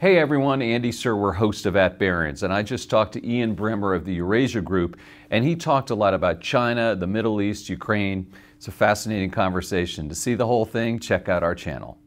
Hey everyone, Andy Serwer, host of At Barrons, and I just talked to Ian Bremmer of the Eurasia Group, and he talked a lot about China, the Middle East, Ukraine. It's a fascinating conversation. To see the whole thing, check out our channel.